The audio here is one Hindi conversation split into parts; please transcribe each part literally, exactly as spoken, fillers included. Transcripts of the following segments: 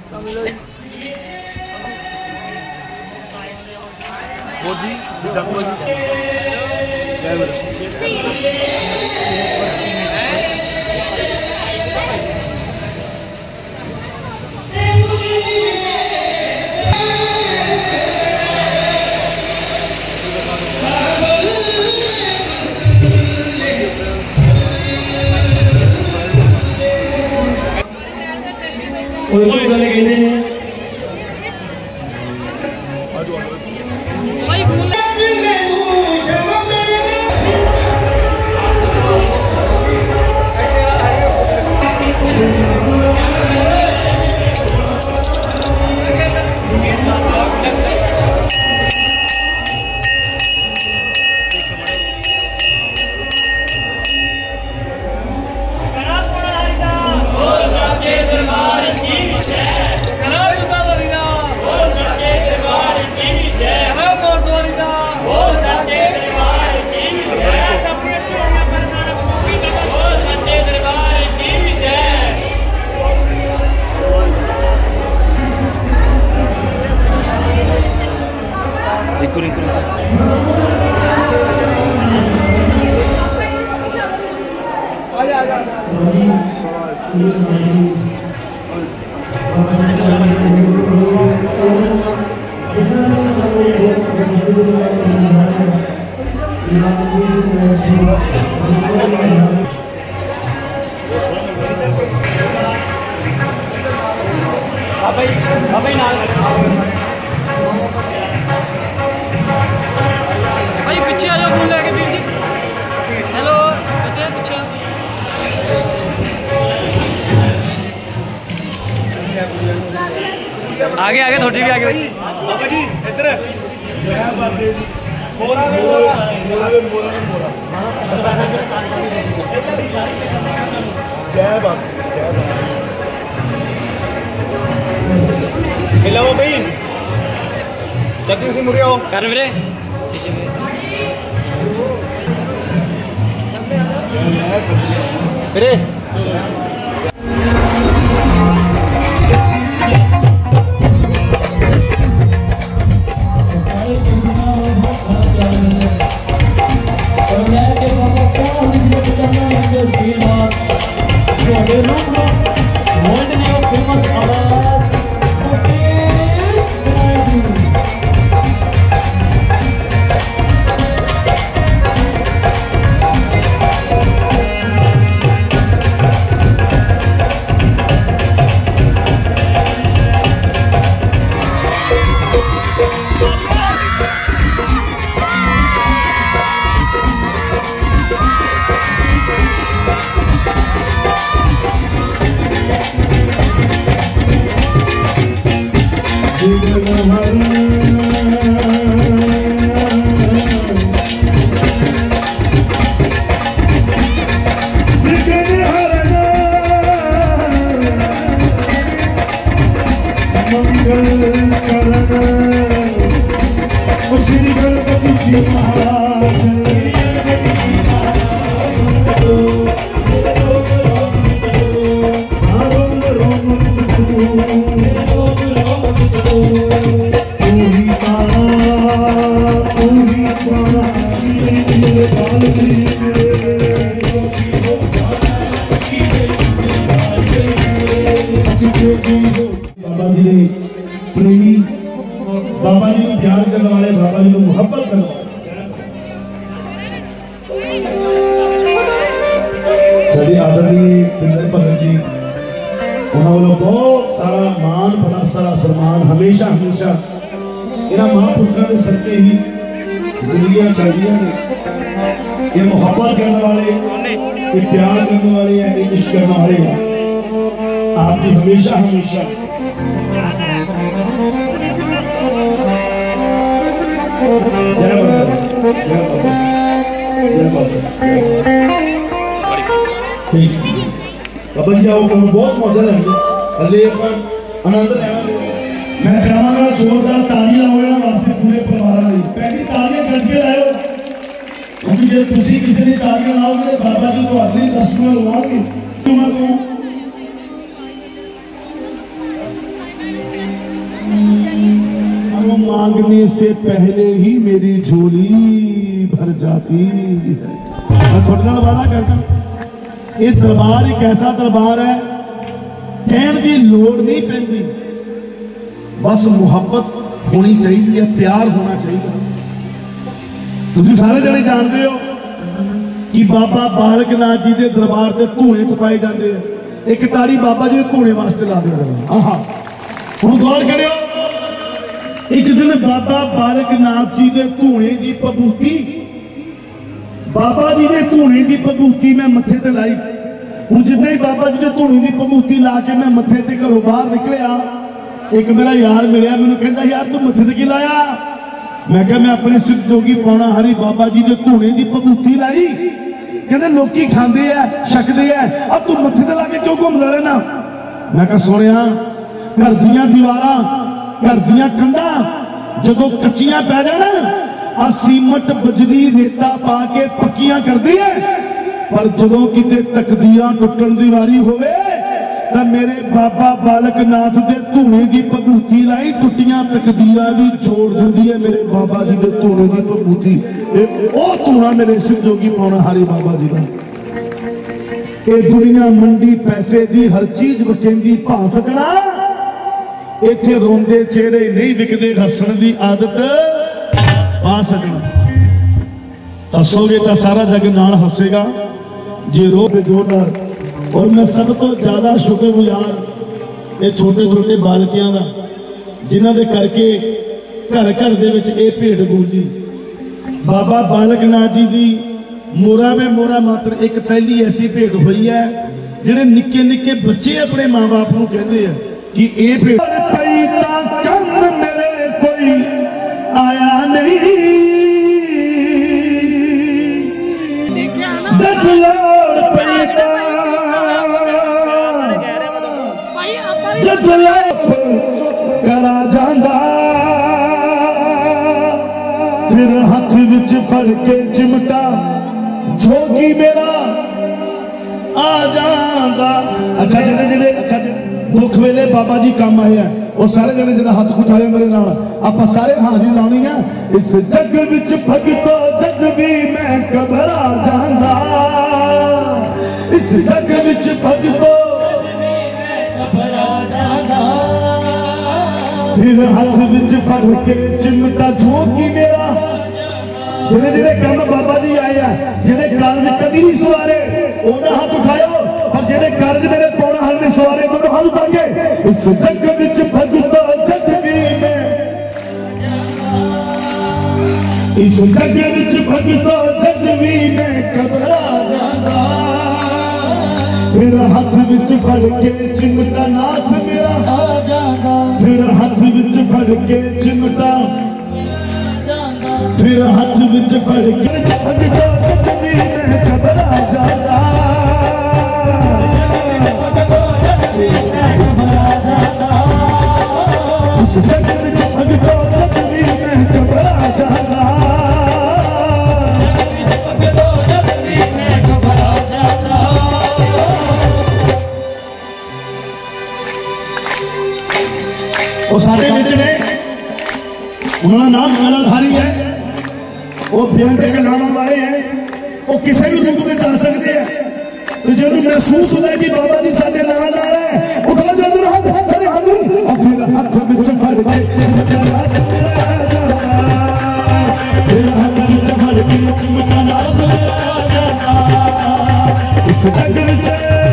मोदी जंगल कोई कोई गल कहते हैं भाई पीछे आ जाओ फोन लेके वीर जी। हेलो पीछे आगे आगे थोड़ी भी आगे भाई बाबा जी इधर जय बाबे जी मोरा में मोरा मोरा में मोरा में मोरा जय बाबा जय बाबा मिलाओ भाई जल्दी से मुड़े आओ कर मेरे पीछे मेरे बाबा जी ने प्रेमी बाबा जी को प्यार करने वाले बाबा जी को मुहब्बत करने वाले साढ़े आदरणीय पिंदर भगत जी उन्होंने बहुत सारा मान बड़ा सारा सम्मान हमेशा हमेशा इन्होंने महापुरुषों के सदके ही जिंदगी चलदियां ने। ये मुहब्बत करने वाले ये प्यार करने वाले हैं ये इश्क करने वाले हैं आपकी हमेशा हमेशा जय बाबा जय बाबा जय बाबा ठीक बाबा जी आओ बहुत मजा लगे हले आनंद लेना मैं चाहूंगा जोरदार तालियां होना वास्ते पूरे परिवार की पहली तालियां कस के लाओ क्योंकि जे तुसी किसी ने तालियां लाओगे बाबा जी तो अगली तस्वीर लगाओगे मांगने से पहले ही मेरी झोली भर जाती है। मैं थोड़े नाल वादा करता, ये दरबार एक ऐसा दरबार है कहने की लोड़ नहीं पैंदी, बस मुहब्बत होनी चाहिए, प्यार होना चाहिए। तुम सारे जने जानते हो कि बाबा बालक नाथ जी के दरबार से धूने छपाए जाते हैं। एक ताड़ी बाबा जी धूने वास्ते ला दे। आहा हुण गौर करियो, एक दिन बाबा बालक नाथ जी के धूने की भभूति, बाबा जी के धूने की भभूति मैं मथे ते लाई। हुण जिद्दां ही बाबा जी के धूने की भभूति ला के मैं मथे ते घरों बाहर निकलिया, एक मेरा यार मिलिया, मैनूं कहंदा यार तू मथे ते की लाया? मैं क्या मैं अपने सिर जोगी पौना हरी बाबा जी के धूने की भभूति लाई। कहते लोकी खांदे है छकदे है, अब तू मथे ते ला के क्यों घूमदा रहना? मैं क्या सुनिया घर दियां दीवारां घर दियां कंधां जदों कच्चियां पै जाण आ सीमट बजरी रेता पा के पक्कियां करदी है, पर जदों किते तकदीरां टुटण दी वारी होवे तो मेरे बाबा बालक नाथ के धूने की भभूति लाई, टुटियां तकदीरां भी छोड़ दिंदी है मेरे बाबा जी के धूने की भभूति। ओ धूना मेरे सिर जोगी पौना हारी बाबा जी का। ये दुनिया मंडी पैसे की हर चीज वकेंदी भा सकना, इत्थे रोंदे चेहरे नहीं विकदे, हसन की आदत पा सकना। हसोगे तो सारा जग नाल हसेगा, जे रो ते जोरदार। और मैं सब तो ज्यादा शुक्रगुजार ये छोटे छोटे बालकियां का, जिन्हां दे करके घर घर दे विच ये भेट गूंजी। बाबा बालक नाथ जी की मोरा में मोरा मात्र एक पहली ऐसी भेट हुई है जिहड़े निक्के निक्के बच्चे अपने माँ बाप को कहते हैं कि ये भेट पई तां कम मेरे कोई आया नहीं, जग लोड़ पई तां करा जांदा, फिर हथ विच फड़ के चिमटा जोगी मेरा आ जांदा। अच्छा जिहड़े जिहड़े अच्छा दुख वेले बाबा जी काम आए हैं, वो सारे जने जिहड़ा हाथ उठाया मेरे नाल, आपां सारे हाजिरी लाउणी है। इस जग विच भगतो जग भी मैं घबरा जांदा, इस जग विच भगतो फिर हाथ विच फड़ के चिमटा जोगी मेरा। जिहड़े जिहड़े काम बाबा जी आए हैं, जिहड़े कारज कभी नहीं सवारे उन्हें हाथ उठाओ, और जिहड़े कारज मेरे पौना हल नहीं सवारे दोनों हाथ उठा के। इस जग विच भगतो जग भी मैं, इस जग विच भगतो जग भी मैं घबरा जांदा, फिर हाथ विच फड़ के चिमटा नाथ मेरा आ जांदा, फिर हाथ विच फड़ के चिमटा, फिर हाथ विच फड़ के भगतो जग भी मैं घबरा जांदा, उस जग विच भगतो जग भी मैं घबरा जांदा, वो सारे विच ने उन्होंने नाम कालाधारी है, वो बेअंत के नाम आए हैं, वो किसी भी रूप में जा सकते हैं। तो जो महसूस होता है कि बाबा जी साडे नाल नाल है, उठा जरूर हाथ सारे हाथ, और फिर हाथ विच फड़ के फिर हाथ विच फड़ के चिमटा नाथ आ जांदा, इस जग विच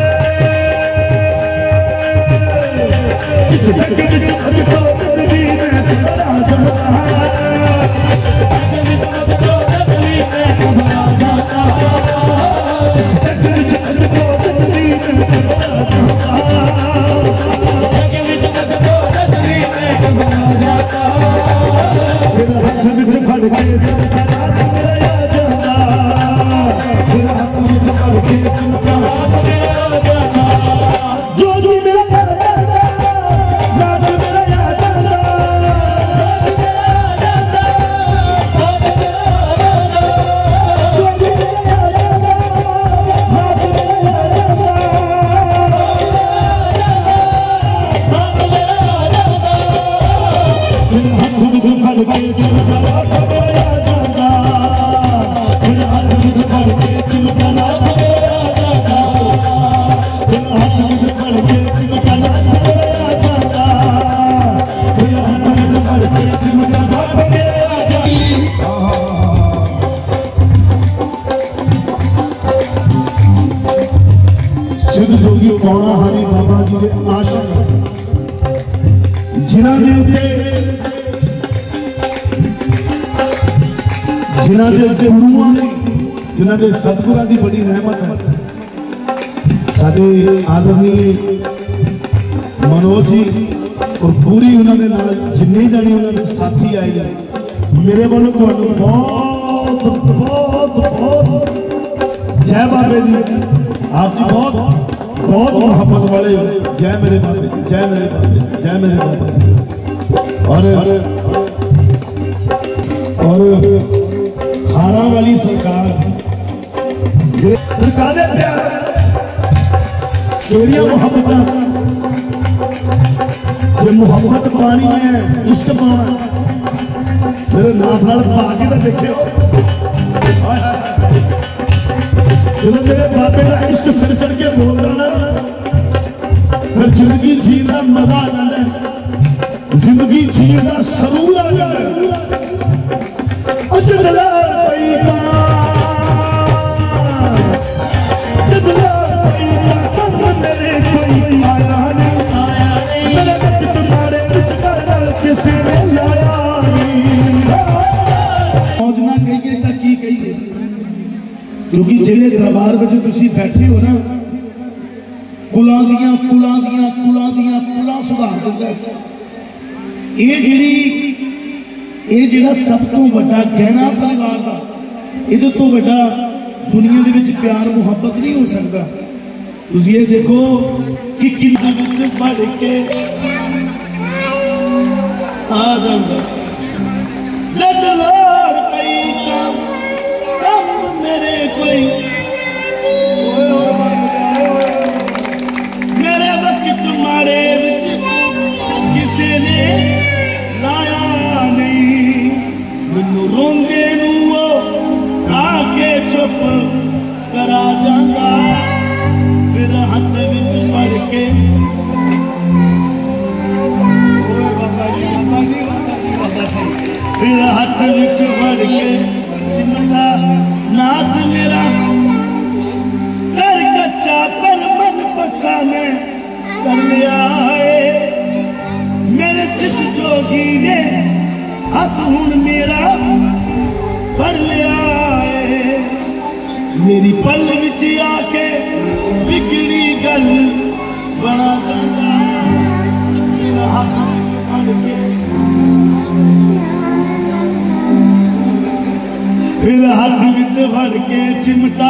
इस जग विच भगतो जग भी मैं घबरा जांदा, इस जग विच भगतो जग भी मैं घबरा जांदा, फिर हाथ विच फड़ के चिमटा नाथ मेरा आ जांदा, फिर हाथ विच फड़ के चिमटा नाथ मेरा आ जांदा, जोगी मेरा नाथ मेरा जिन्हां दे उत्ते जिन्हां दे उत्ते गुरुआं दी जिन्हां दे सतगुरां दी बड़ी रहमत है। साडे आदरणीय मनोज जी और पूरी उन्होंने जिन्ने जाने उन्होंने साथी आए हैं, मेरे वालों तुहानू बहुत बहुत बहुत जय बाबे दी। आप बहुत बहुत मोहब्बत वाले हो। जय मेरे बाबे दी, जय मेरे बाबे दी, जय मेरे बाबे दी। और और हारा वाली सरकार सरकार दे प्यार मोहब्बत जो मोहब्बत पानी है इश्क पाना मेरे नाथ नाल पाके तो देखियो जो मेरे बाबे का इश्क सिर सड़ के बोलता ना फिर जिंदगी जीना मजा आ जाता है, जिंदगी जीना सरूर आ जाता है। जदला जदला मेरे कोई आया नहीं, मेरे बच तुम्हारे किसी ने लाया मौज ना कहिए तो की कहिए, क्योंकि जिले दरबार में तुसी बैठे हो ना कुलां दियां कुलां दियां कुलां दियां कुलां सुधार दिंदा है। ये जिहड़ी ये जिहड़ा सब तो वड्डा गहना परिवार का इहदे तो वड्डा दुनिया दे विच प्यार मुहब्बत नहीं हो सकता। तुसी ये देखो कि किन्ना विच बढ़ के आ जांदा जद लोड़ पई काम कम मेरे कोई मेरे वक्त माड़े विच किसी ने लाया नहीं, मैनू रोंदे नू वो आके चुप करा जांदा, फिर हाथ विच फड़ के फिर हाथ विच फड़ के चिमटा नाथ मेरा कर कच्चा पर मन पक्का मैं कर लिया है। मेरे सिद्ध जोगी ने हाथ हुण मेरा फड़ लिया है। मेरी पल विच आके बिगड़ी गल बना देंदा, मेरा हाथ विच फड़ के फिर हाथ विच फड़ के चिमटा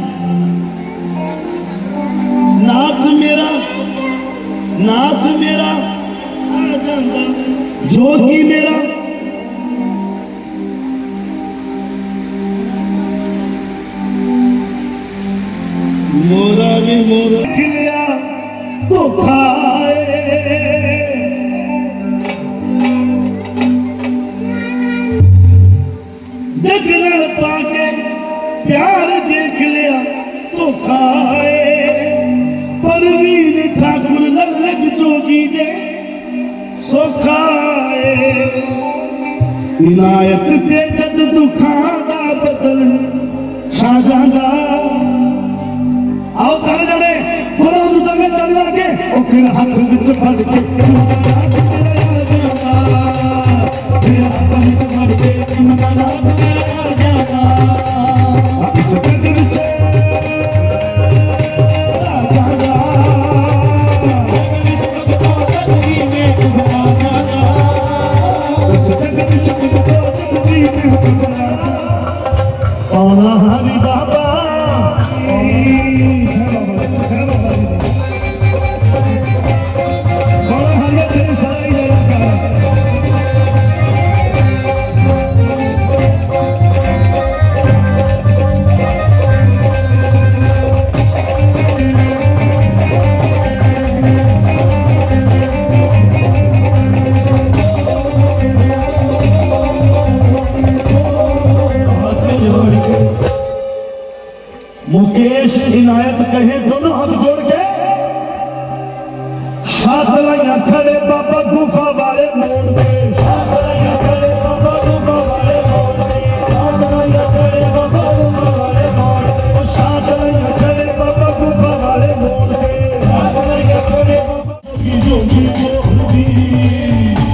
नाथ मेरा नाथ मेरा आ जांदा, जोगी मेरा मोरा भी मोरा खिलिया धोखा जग नाल पाके प्यार देख लिया धोखा परवीन ठाकुर लग लग जोगी दे सौखा इनायत ते जद दुखां दा बदल छा जांदा। आओ सारे जने बोलो उन्हें चल लागे और फिर हाथ विच फड़ के फिर हाथ विच फड़ के चिमटा नाथ मेरा आ जांदा। इस गंद विच आ जांदा, इस गंद विच जिंदगी में घबरा आना हरि बाबा मुकेश इनायत कहे दोनों हाथ जोड़ के हाथ लाइया खड़े बाबा गुफा वाले मोड़ पे, हाथ लाइया खड़े बाबा गुफा वाले मोड़ पे, हाथ लाइया खड़े बाबा गुफा वाले मोड़ पे, हाथ लाइया खड़े बाबा गुफा वाले मोड़ पे, हाथ लाइया खड़े बाबा की जोगी जोगी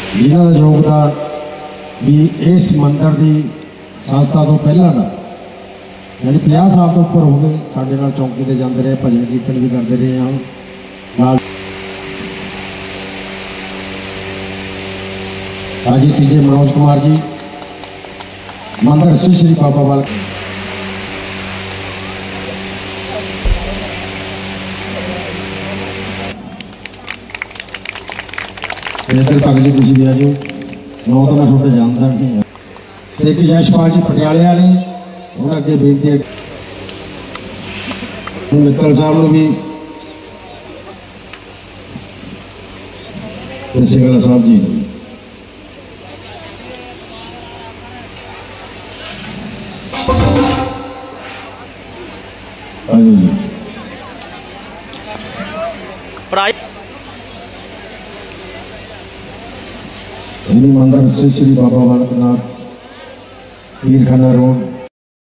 जिन्हों का योगदान भी इस मंदिर की संस्था तो पहला का यानी पचास साल तो उपर हो गए साढ़े नाल चौंकी ते जाते रहे, भजन कीर्तन भी करते रहे हैं नाल। आज तीजे मनोज कुमार जी मंदिर श्री श्री बाबा वाल इधर भगत जी तुम भी आ जाओ, नौ तो मैं छोटे जानता नहीं है। तो एक यशपाल जी पटियाले वाले उन्होंने अगे बेनती है मित्तल साहब ने भी सिंगला साहब जी ने जी मंदिर से श्री बाबा बालकनाथ पीरखाना रोड